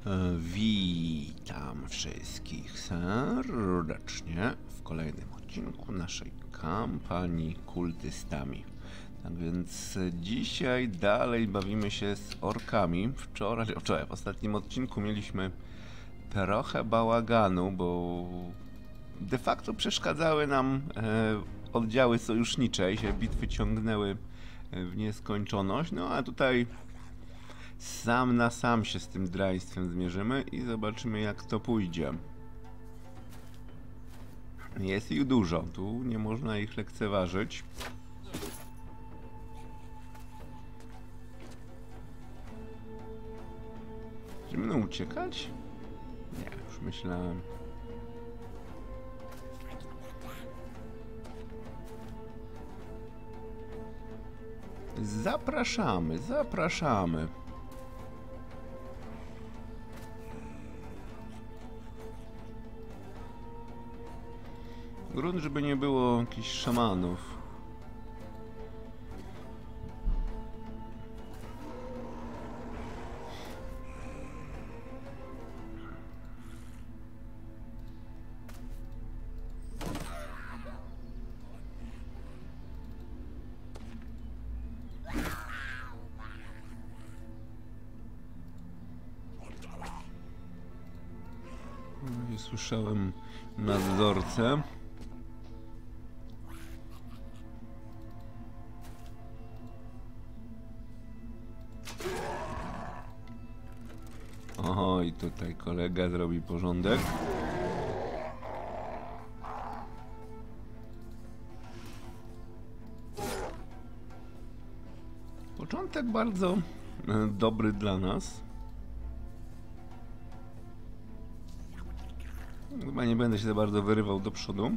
Witam wszystkich serdecznie w kolejnym odcinku naszej kampanii kultystami. Tak więc dzisiaj dalej bawimy się z orkami. Wczoraj w ostatnim odcinku mieliśmy trochę bałaganu, bo de facto przeszkadzały nam oddziały sojusznicze i się bitwy ciągnęły w nieskończoność. No a tutaj sam na sam się z tym draństwem zmierzymy i zobaczymy, jak to pójdzie. Jest ich dużo, tu nie można ich lekceważyć. Czy będą uciekać? Nie, już myślałem. Zapraszamy, zapraszamy. Grunt, żeby nie było jakichś szamanów. Nie słyszałem nadzorcę. Oj, tutaj kolega zrobi porządek. Początek bardzo dobry dla nas. Chyba nie będę się za bardzo wyrywał do przodu.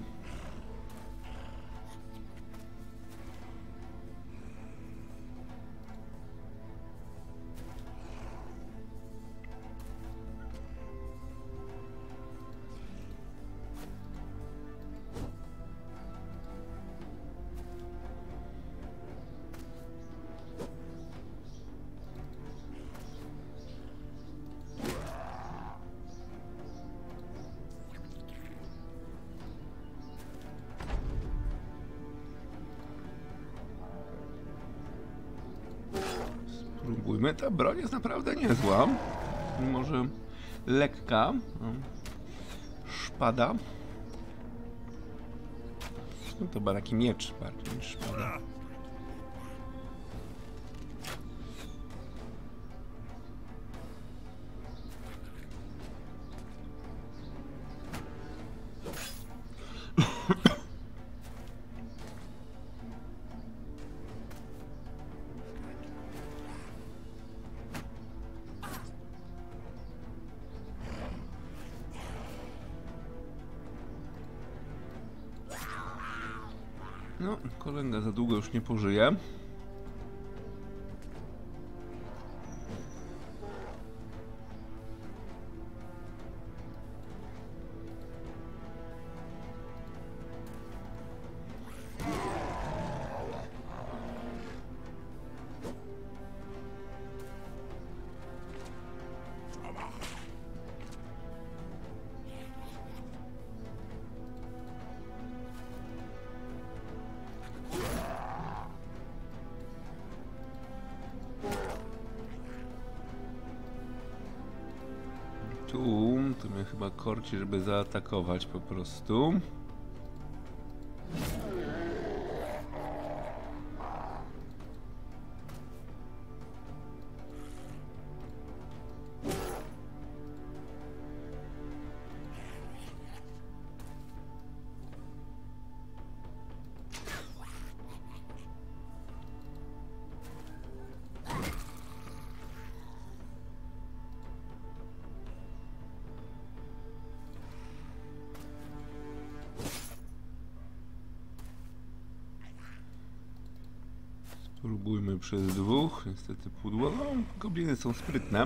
Spróbujmy. Ta broń jest naprawdę niezła. Może lekka. Szpada. No to chyba taki miecz bardziej niż szpada. No, kolega za długo już nie pożyje. Tu mnie chyba korci, żeby zaatakować po prostu. Spróbujmy przez dwóch. Niestety pudło. No, gobliny są sprytne.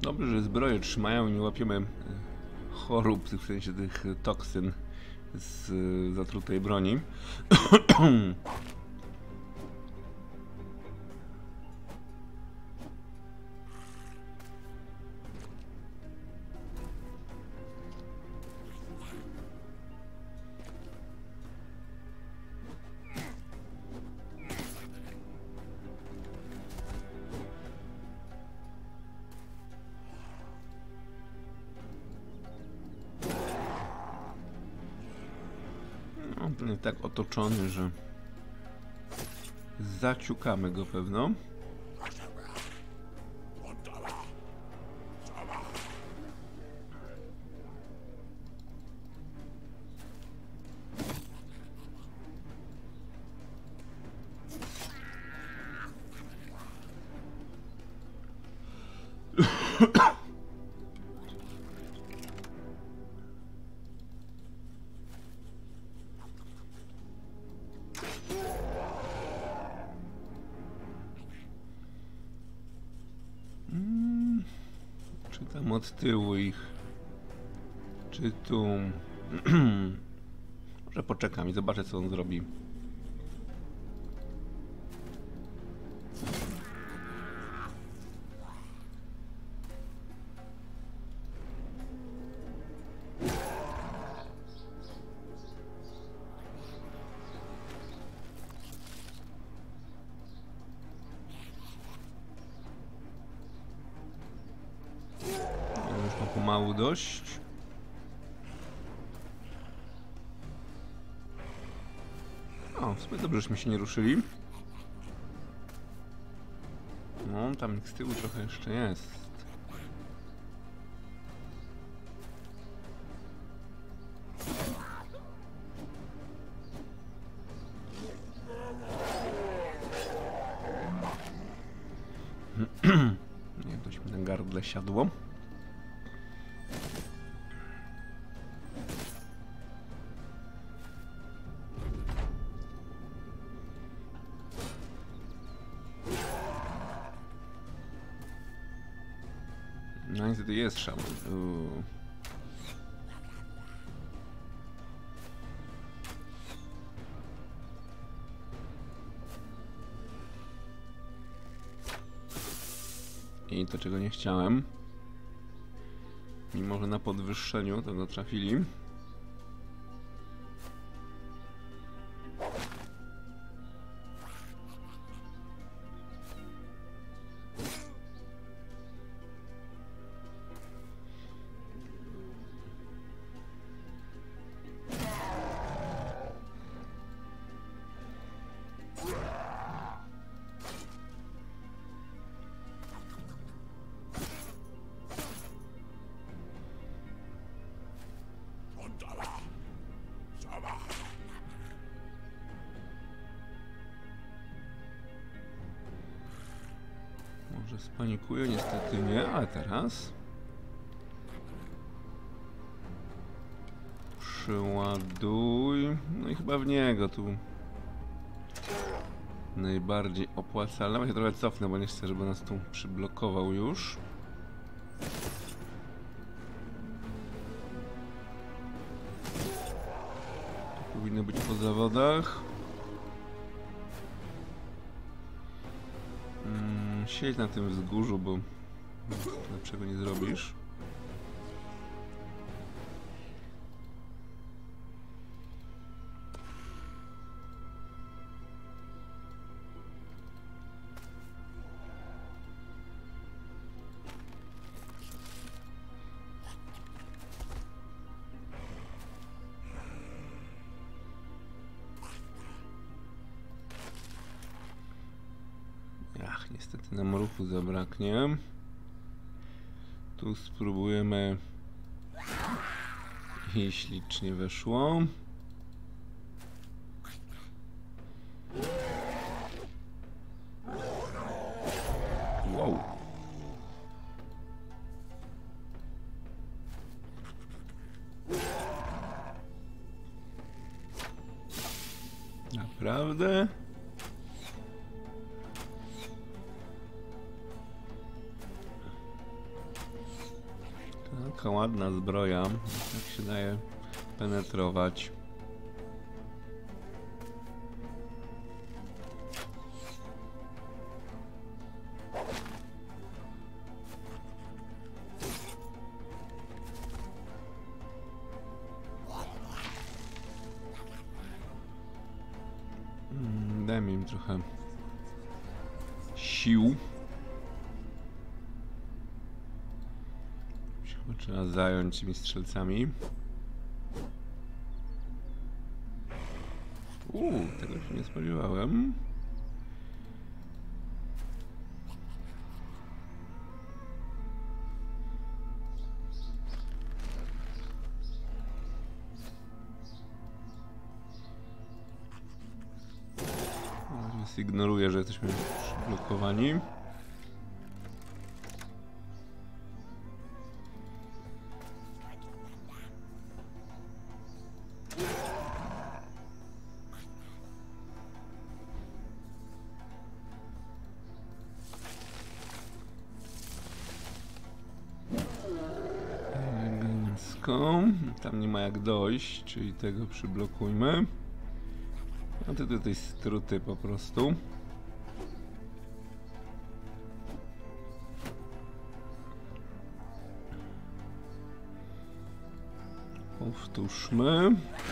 Dobrze, że zbroje trzymają i nie łapiemy chorób, w sensie tych toksyn z zatrutej broni. On jest tak otoczony, że zaciukamy go pewno. Czytam od tyłu ich. Czy tu... Może poczekam i zobaczę, co on zrobi. Już ma pomału dość. O, w sumie dobrze, żeśmy się nie ruszyli. No, tam z tyłu trochę jeszcze jest. Nie, dość mi na gardle siadło. No niestety jest szaman. I to, czego nie chciałem. Mimo że na podwyższeniu to go trafili. Może spanikuje, niestety nie, ale teraz przyładuj. No i chyba w niego tu najbardziej opłacalne. Ja się trochę cofnę, bo nie chcę, żeby nas tu przyblokował już. To powinno być po zawodach. Siedź na tym wzgórzu, bo lepszego nie zrobisz. Ach, niestety nam ruchu zabraknie. Tu spróbujemy i ślicznie weszło. Wow. Naprawdę? Jaka ładna zbroja, jak się daje penetrować. Dajmy im trochę sił. Chyba trzeba zająć tymi strzelcami. Tego się nie spodziewałem. Ignoruję, że jesteśmy blokowani. Elegancko. Tam nie ma jak dojść, czyli tego przyblokujmy. A ty tutaj struty po prostu. Powtórzmy.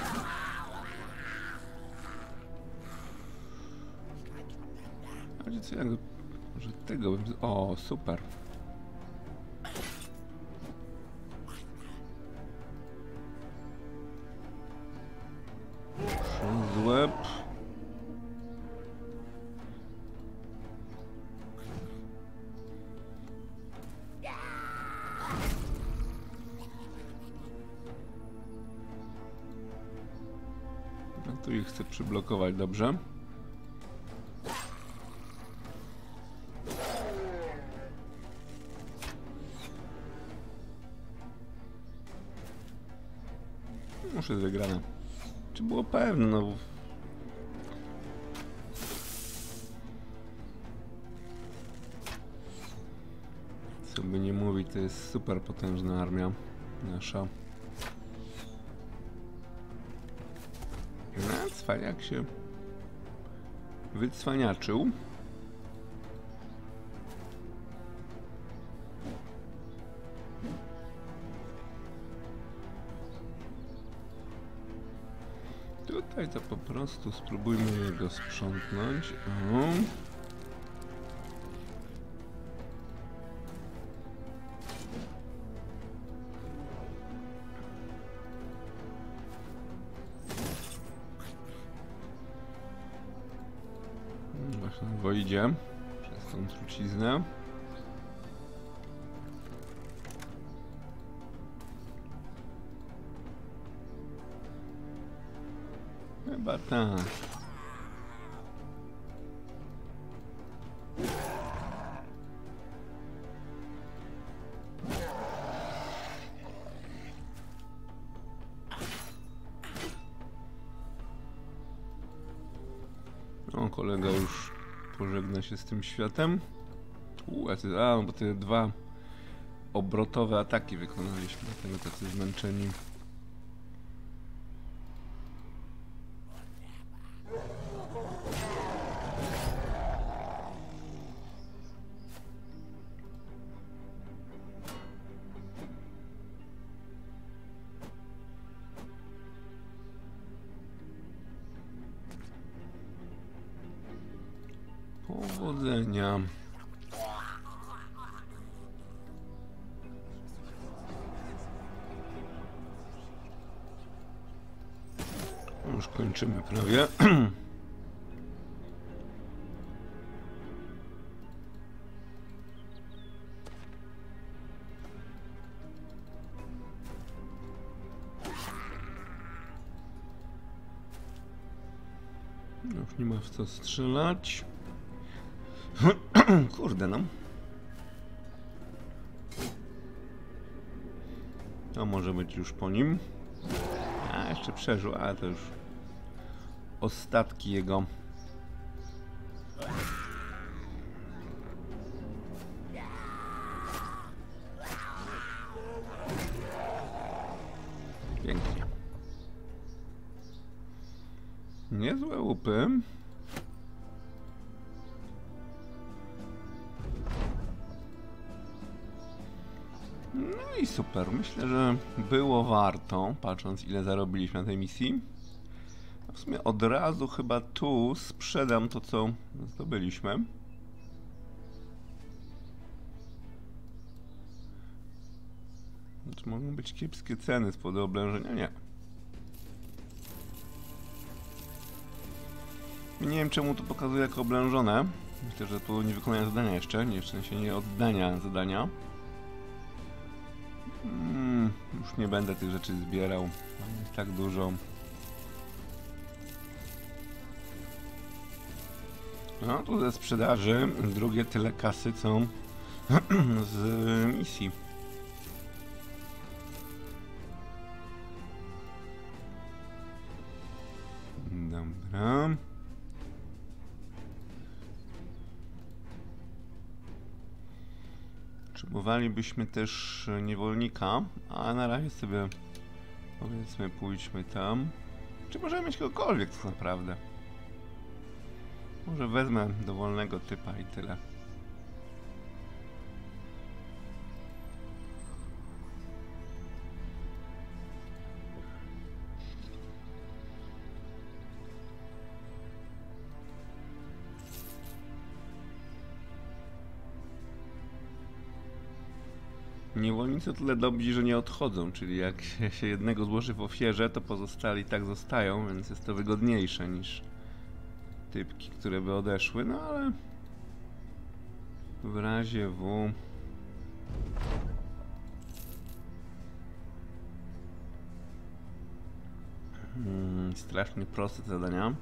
A gdzie co, jak... Może tego bym... O, super. Przez łeb. Tu ich chcę przyblokować, dobrze. Muszę wygrane. Czy było pewne? No. Co by nie mówić, to jest super potężna armia nasza. Cwaniak się wycwaniaczył. Tutaj to po prostu spróbujmy jego sprzątnąć. O. Właśnie idzie przez tą truciznę. Chyba tak. O, kolega już pożegna się z tym światem. Bo te dwa obrotowe ataki wykonaliśmy, dlatego tacy zmęczeni. Powodzenia. Już kończymy prawie. Już nie ma w co strzelać. Kurde, no. To może być już po nim. A, jeszcze przeżył, ale to już ostatki jego. niezłe łupy. No i super, myślę, że było warto, patrząc ile zarobiliśmy na tej misji. W sumie od razu chyba tu sprzedam to, co zdobyliśmy. Czy mogą być kiepskie ceny z powodu oblężenia? Nie. Nie wiem, czemu to pokazuje jako oblężone. Myślę, że tu nie wykonania zadania jeszcze, w sensie nie oddania zadania. Już nie będę tych rzeczy zbierał. Jest tak dużo. No, tu ze sprzedaży, drugie tyle kasy, co z misji. Dobra. Potrzebowalibyśmy też niewolnika, a na razie sobie powiedzmy pójdźmy tam. Czy możemy mieć kogokolwiek tak naprawdę? Może wezmę dowolnego typa i tyle. Niewolnicy o tyle dobrzy, że nie odchodzą, czyli jak się jednego złoży w ofierze, to pozostali tak zostają, więc jest to wygodniejsze niż typki, które by odeszły, no ale w razie W strasznie proste zadania.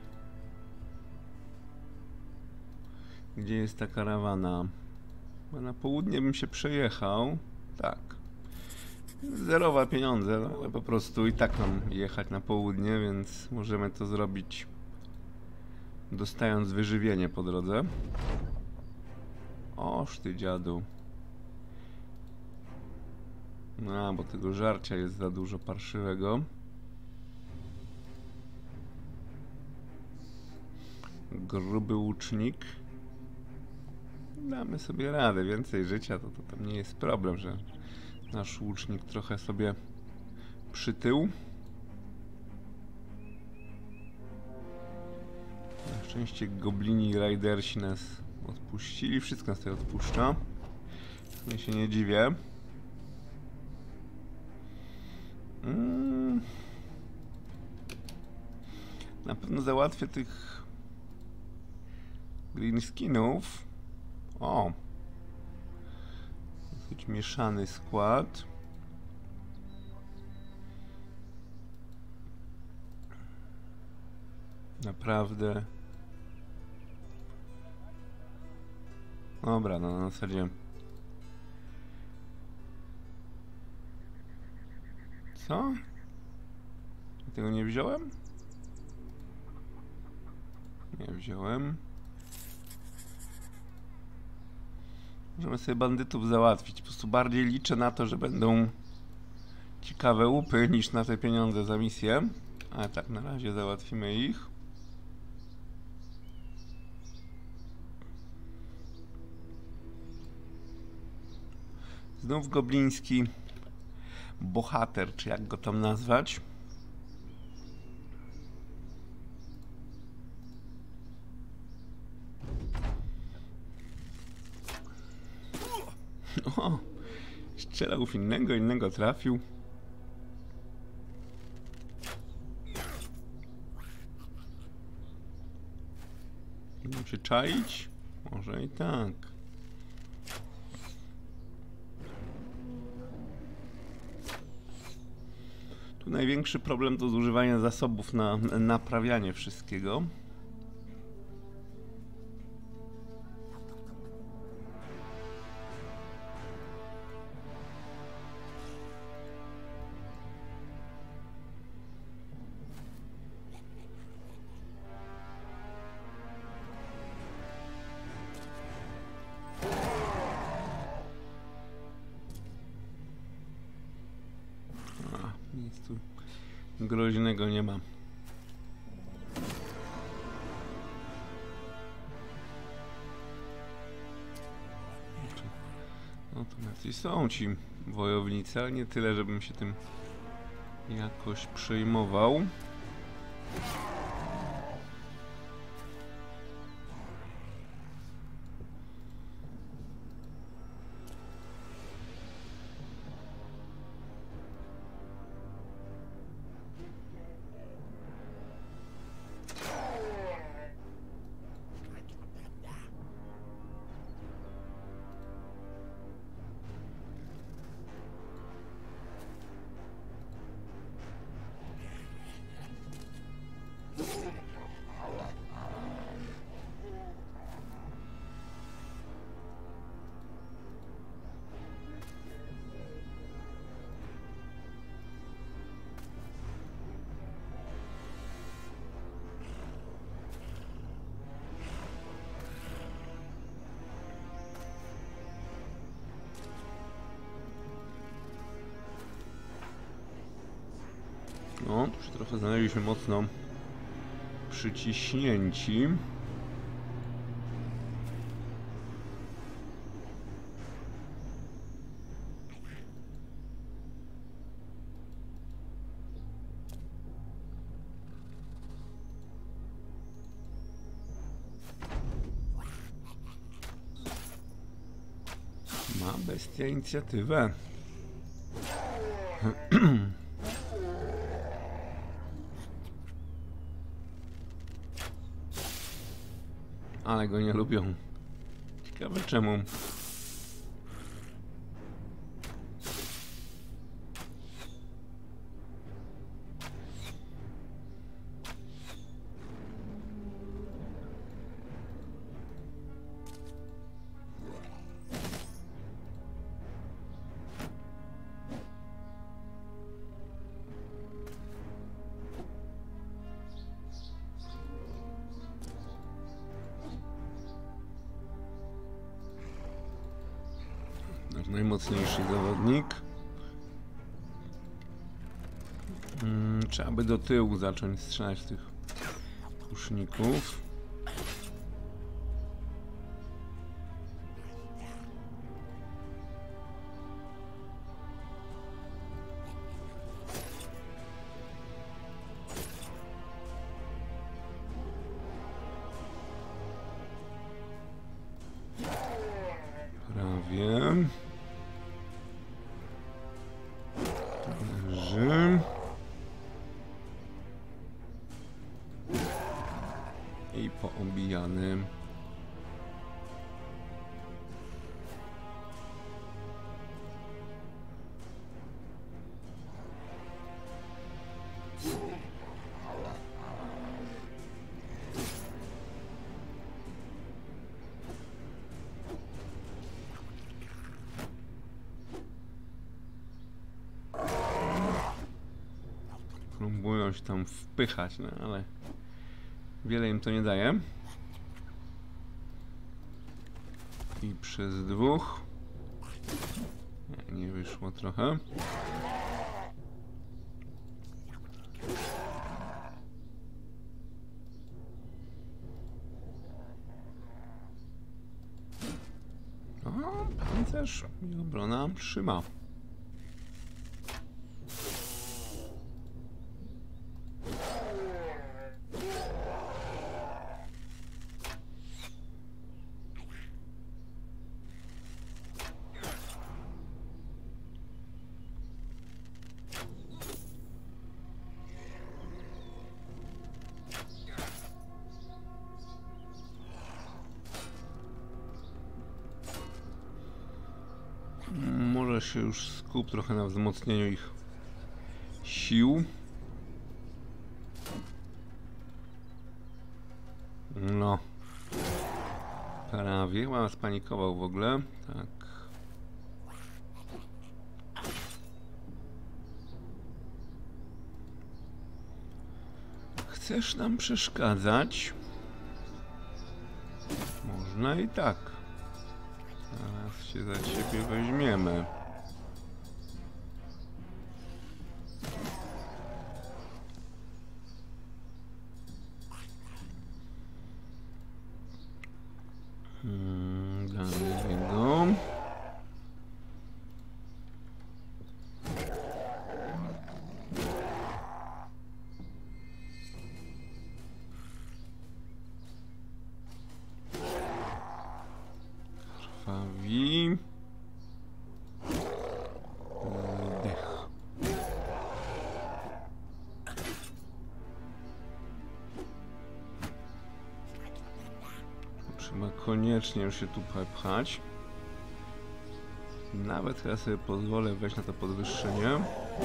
Gdzie jest ta karawana? Bo na południe bym się przejechał. Tak. Zerowe pieniądze, no, ale po prostu i tak mam jechać na południe, więc możemy to zrobić dostając wyżywienie po drodze. Oż ty dziadu. No, bo tego żarcia jest za dużo parszywego. Gruby łucznik. Damy sobie radę, więcej życia to tam nie jest problem, że nasz łucznik trochę sobie przytył. Na szczęście goblini i rajdersi nas odpuścili, wszystko nas tutaj odpuszcza. Ja się nie dziwię. Na pewno załatwię tych green skinów. O! Dosyć mieszany skład. Naprawdę. Dobra, no na zasadzie. Co? Tego nie wziąłem? Nie wziąłem. Możemy sobie bandytów załatwić. Po prostu bardziej liczę na to, że będą ciekawe łupy niż na te pieniądze za misję. Ale tak, na razie załatwimy ich. Znów gobliński bohater, czy jak go tam nazwać. O, strzelał w innego trafił. Będą się czaić? Może i tak. Tu największy problem to zużywanie zasobów na naprawianie wszystkiego. Nic tu groźnego nie ma. Jacyś są ci wojownicy, ale nie tyle, żebym się tym jakoś przejmował. No, tu się trochę znaleźliśmy mocno przyciśnięci. Ma bestia inicjatywę. Ale go nie lubią. Ciekawe czemu. Nasz najmocniejszy zawodnik. Trzeba by do tyłu zacząć strzelać tych kuszników. Prawie. Leży. I poobijany. Próbują się tam wpychać, no ale wiele im to nie daje. I przez dwóch. Nie wyszło trochę. O, pancerz i obrona trzyma. Może się już skup trochę na wzmocnieniu ich sił. No. Prawie. Chyba spanikował w ogóle. Tak. Chcesz nam przeszkadzać? Można i tak. Zaraz się za ciebie weźmiemy. Dla niego. Trzeba koniecznie już się tu pchać. Nawet ja sobie pozwolę wejść na to podwyższenie.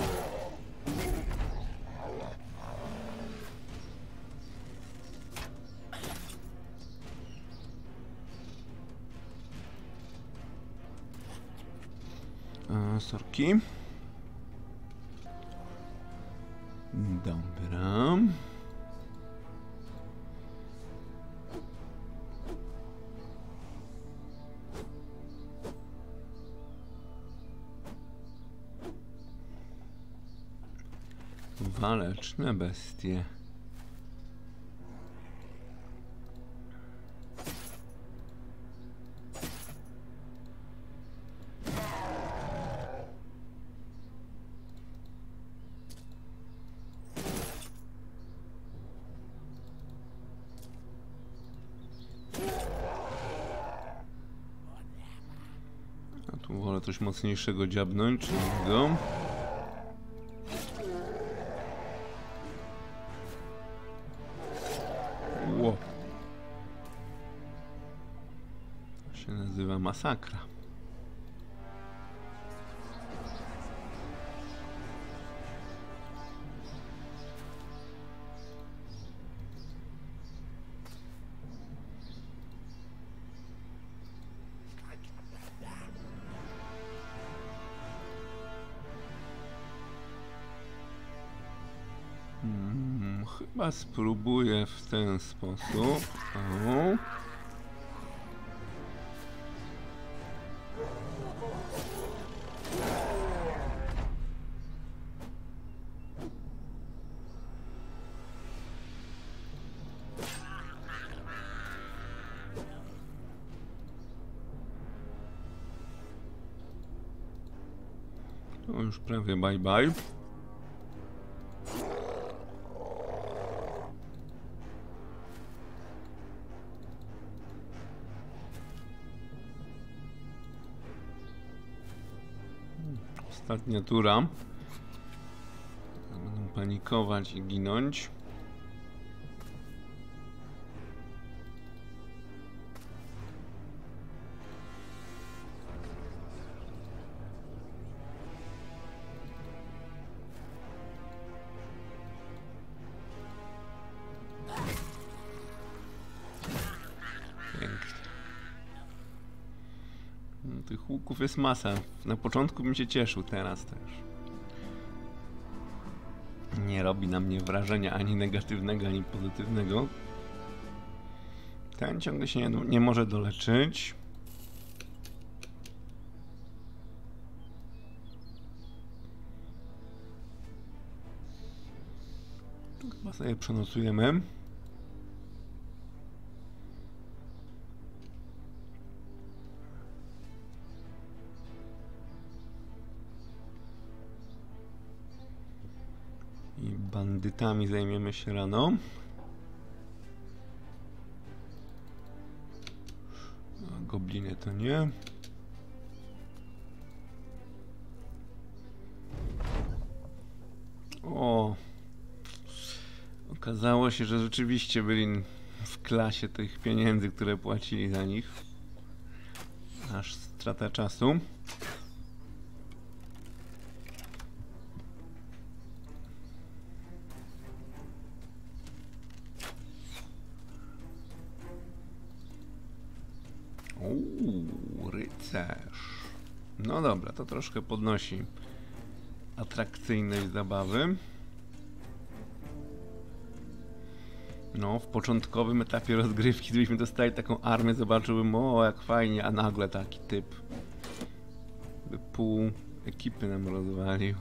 Sorki. Dobra. Waleczne bestie. A tu wolę coś mocniejszego dziabnąć, czy go. Ło. To się nazywa masakra. Chyba spróbuję w ten sposób. O. To już prawie bye bye. Ostatnia tura. Będą panikować i ginąć. Tych łuków jest masa. Na początku bym się cieszył, teraz też. Nie robi na mnie wrażenia ani negatywnego, ani pozytywnego. Ten ciągle się nie może doleczyć. Tu chyba sobie przenocujemy. I bandytami zajmiemy się rano. A gobliny to nie. O! Okazało się, że rzeczywiście byli w klasie tych pieniędzy, które płacili za nich. Aż strata czasu. Rycerz. No dobra, to troszkę podnosi atrakcyjność zabawy. No, w początkowym etapie rozgrywki, gdybyśmy dostali taką armię, zobaczyłbym, o jak fajnie, a nagle taki typ by pół ekipy nam rozwalił.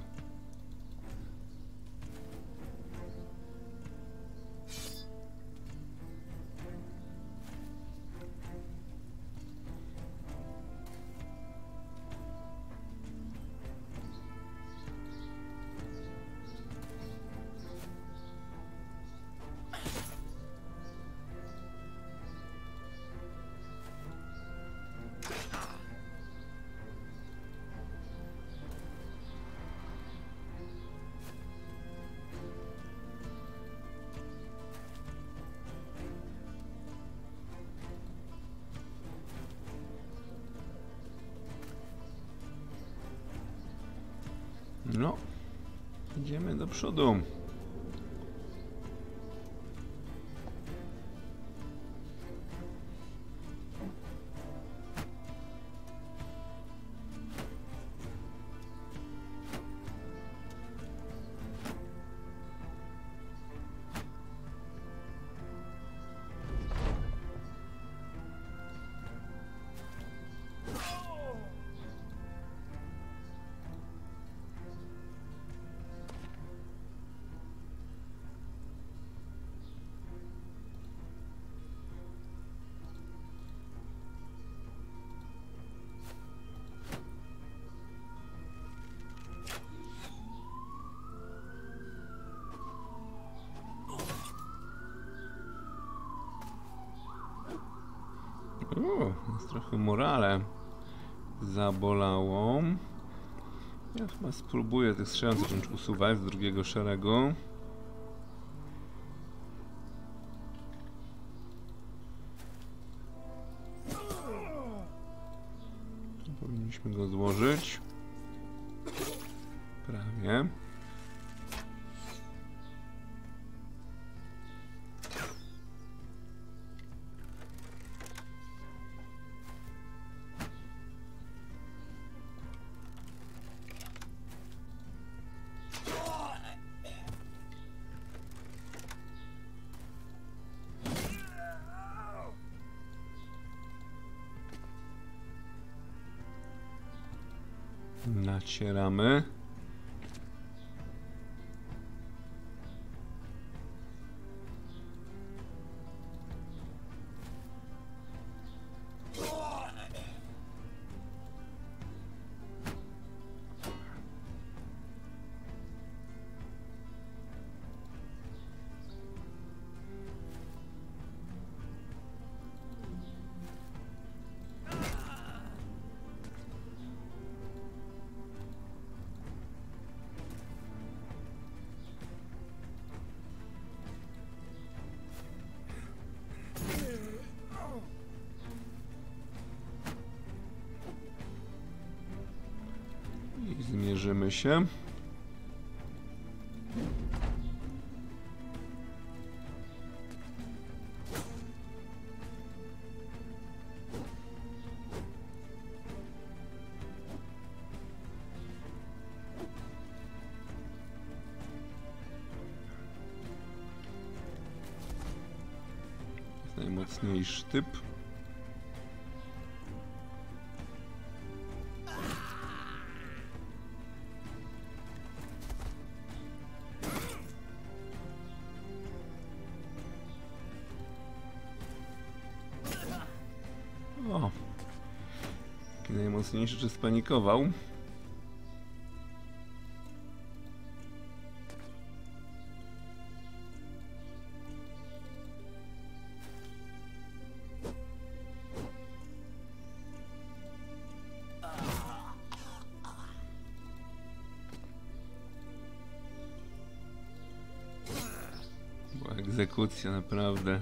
No, idziemy do przodu. Jest trochę morale zabolało. Ja chyba spróbuję tych strzelających zacząć usuwać z drugiego szeregu. Powinniśmy go złożyć. Prawie. Nacieramy. I zmierzymy się. Najmocniejszy typ. O! Taki najmocniejszy czy spanikował. Była egzekucja, naprawdę.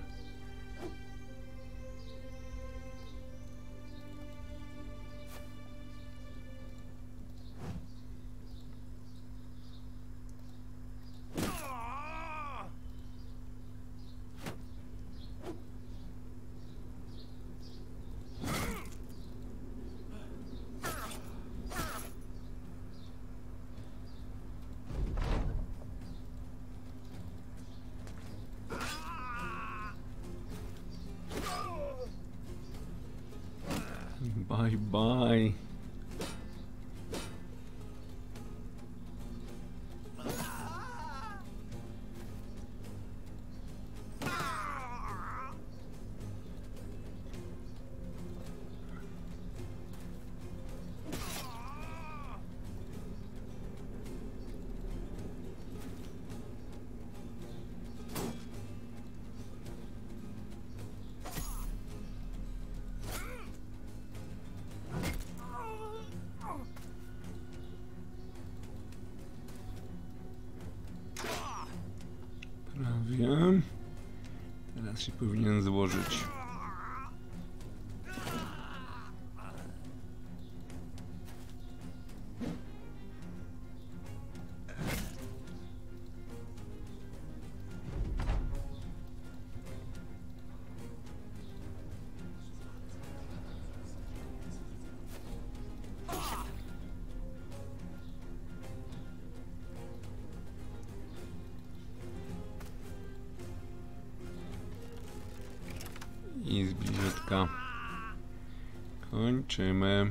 Bye bye. Prawie. Teraz się powinien złożyć. I z bliziutka kończymy.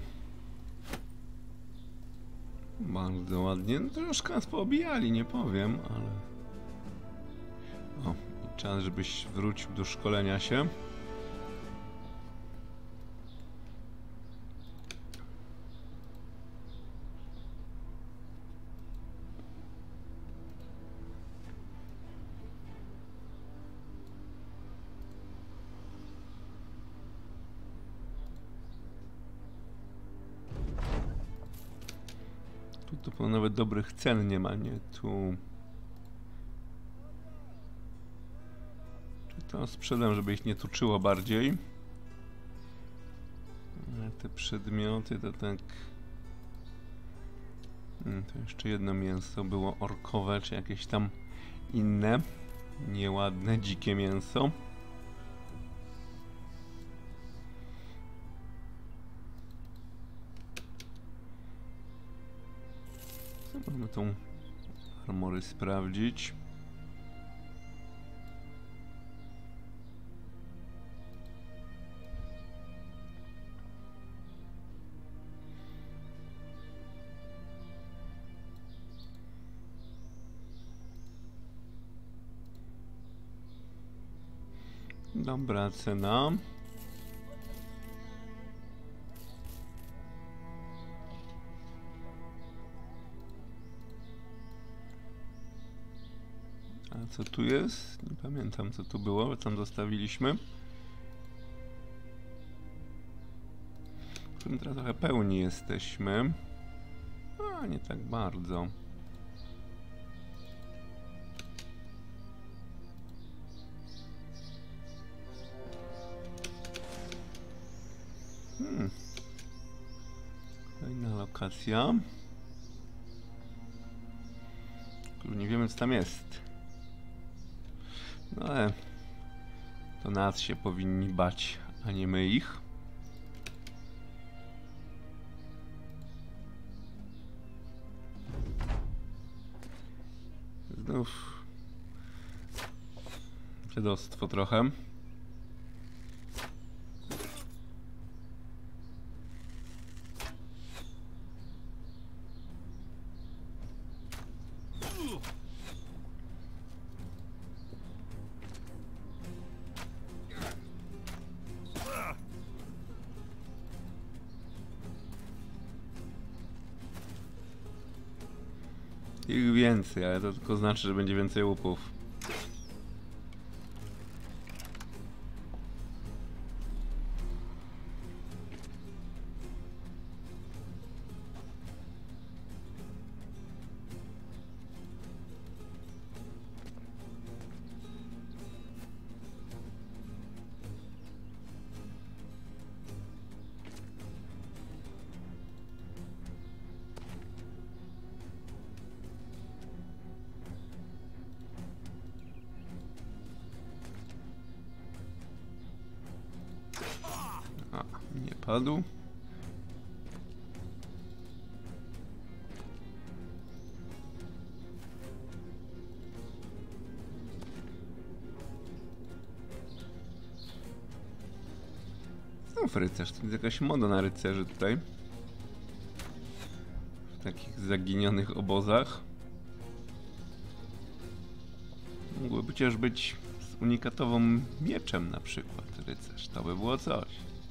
Bardzo ładnie. No, troszkę nas poobijali, nie powiem, ale... O, i czas, żebyś wrócił do szkolenia się. Tu nawet dobrych cen nie ma, nie? Tu... Czy to sprzedam, żeby ich nie tuczyło bardziej? Ale te przedmioty to tak... To jeszcze jedno mięso było orkowe, czy jakieś tam inne nieładne, dzikie mięso. Mamy tą armory sprawdzić. Dobra cena. A co tu jest? Nie pamiętam, co tu było, tam zostawiliśmy. W którym teraz trochę pełni jesteśmy. A, nie tak bardzo. Kolejna lokacja. Tylko nie wiemy, co tam jest. No ale to nas się powinni bać, a nie my ich. Znów dziadostwo trochę. Ich więcej, ale to tylko znaczy, że będzie więcej łupów. A, nie padł. Znów rycerz, to jest jakaś moda na rycerzy tutaj. W takich zaginionych obozach. Mógłby przecież być z unikatowym mieczem na przykład rycerz, to by było coś.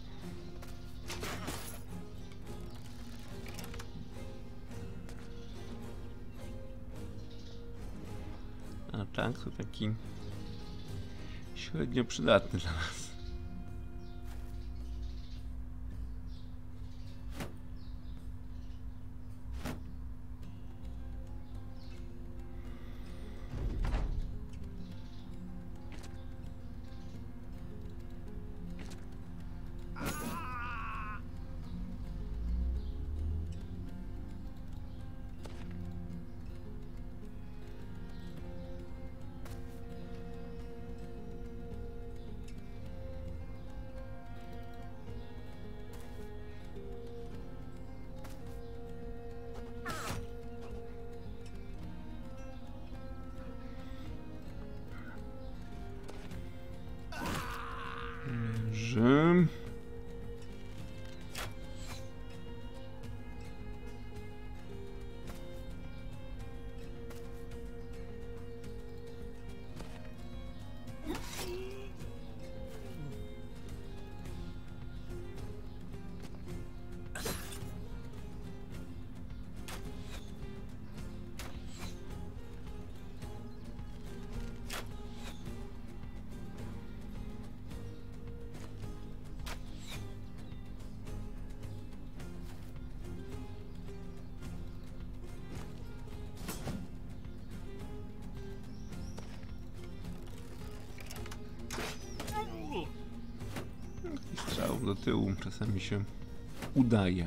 A tak, to taki średnio przydatny dla nas. do tyłu. Czasami się udaje.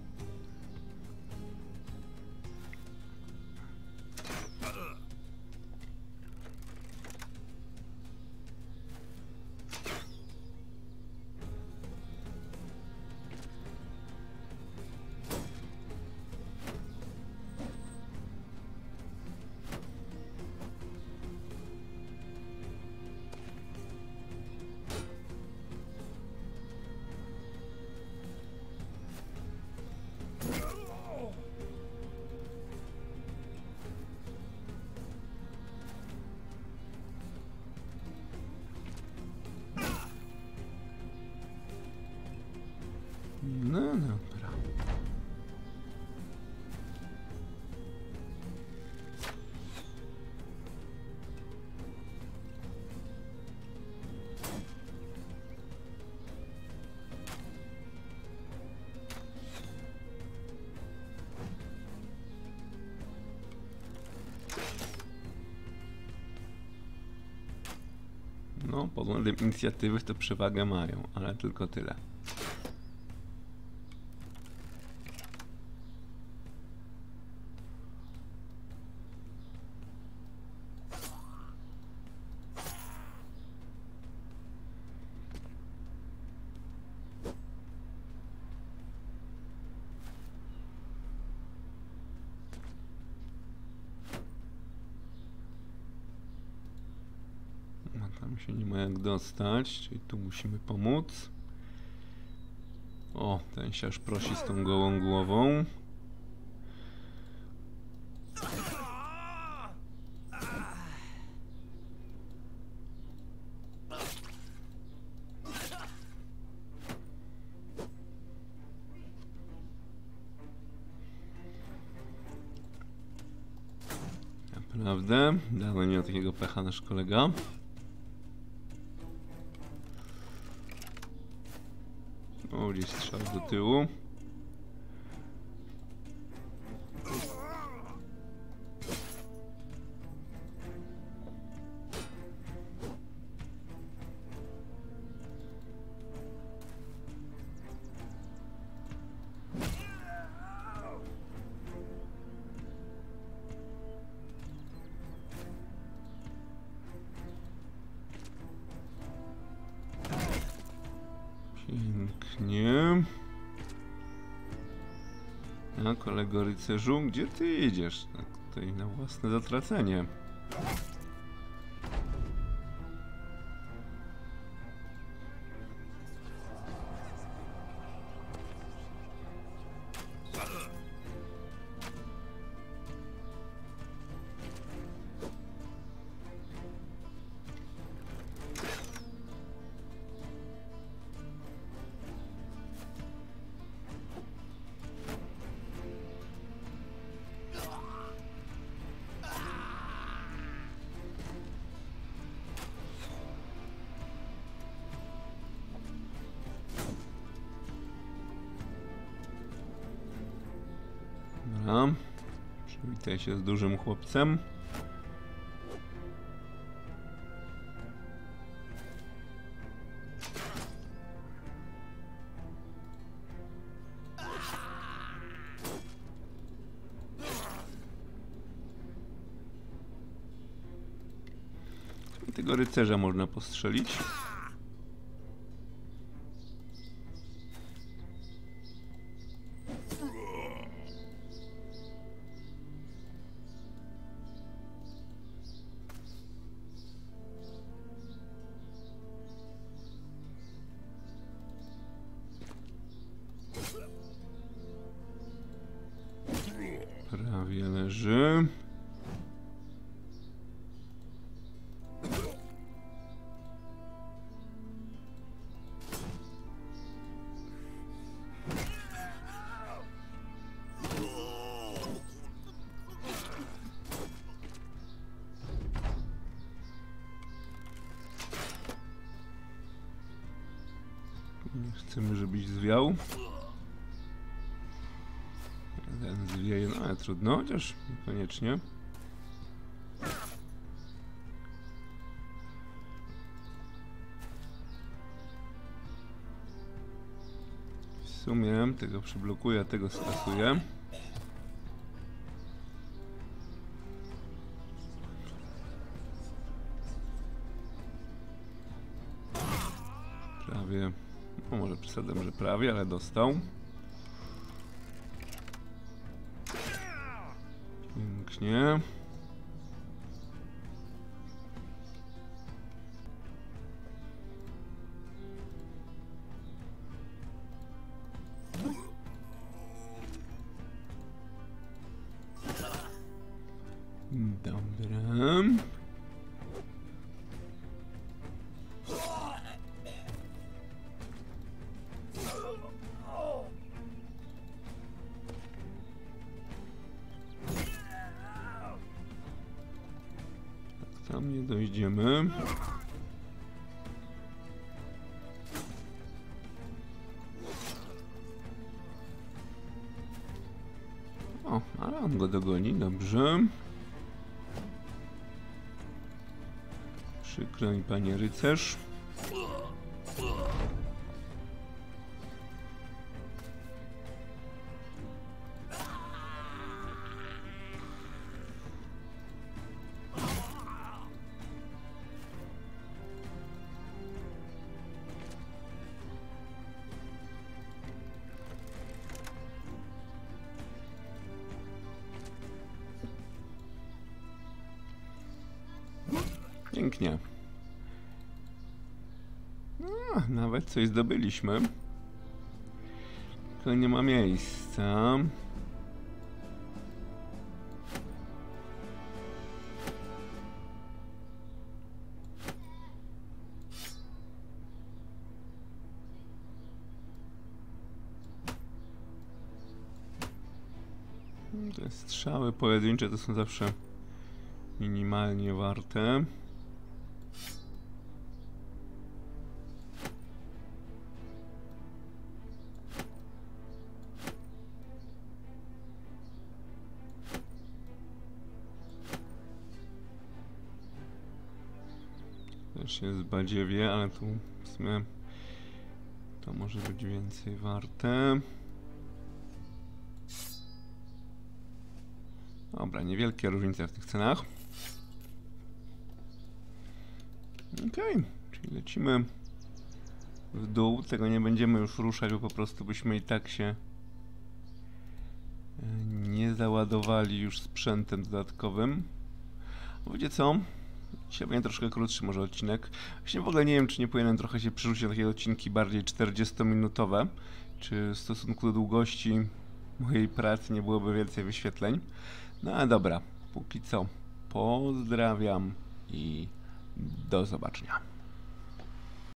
No dobra. No, pod względem inicjatywy to przewagę mają, ale tylko tyle. Tam się nie ma jak dostać, czyli tu musimy pomóc. O, ten się aż prosi z tą gołą głową. Naprawdę? Dawno nie miał takiego pecha nasz kolega. O, gdzieś strzał do tyłu. Pięknie. A kolego rycerzu, gdzie ty jedziesz? Tak, tutaj na własne zatracenie. Dobra. Przywitaj się z dużym chłopcem. I tego rycerza można postrzelić. Prawie leży. Nie chcemy, żebyś zwiał. Ten zwieje, no ale trudno, chociaż niekoniecznie. sumie tego przyblokuję, a tego skasuję. Prawie, no może przesadzam, że prawie, ale dostał. Pięknie. Dobra. Tam nie dojdziemy. O, ale on go dogoni, dobrze. Przykro mi, panie rycerz. Pięknie. A, nawet coś zdobyliśmy. Tylko nie ma miejsca. Te strzały pojedyncze to są zawsze minimalnie warte. Też jest badziewie, ale tu w sumie to może być więcej warte. Dobra, niewielkie różnice w tych cenach. Okej, czyli lecimy w dół. Tego nie będziemy już ruszać, bo po prostu byśmy i tak się nie załadowali już sprzętem dodatkowym. Wiecie co? Dzisiaj będzie troszkę krótszy może odcinek. Właśnie w ogóle nie wiem, czy nie powinienem trochę się przerzucić na takie odcinki bardziej 40-minutowe. Czy w stosunku do długości mojej pracy nie byłoby więcej wyświetleń. No ale dobra, póki co pozdrawiam i do zobaczenia.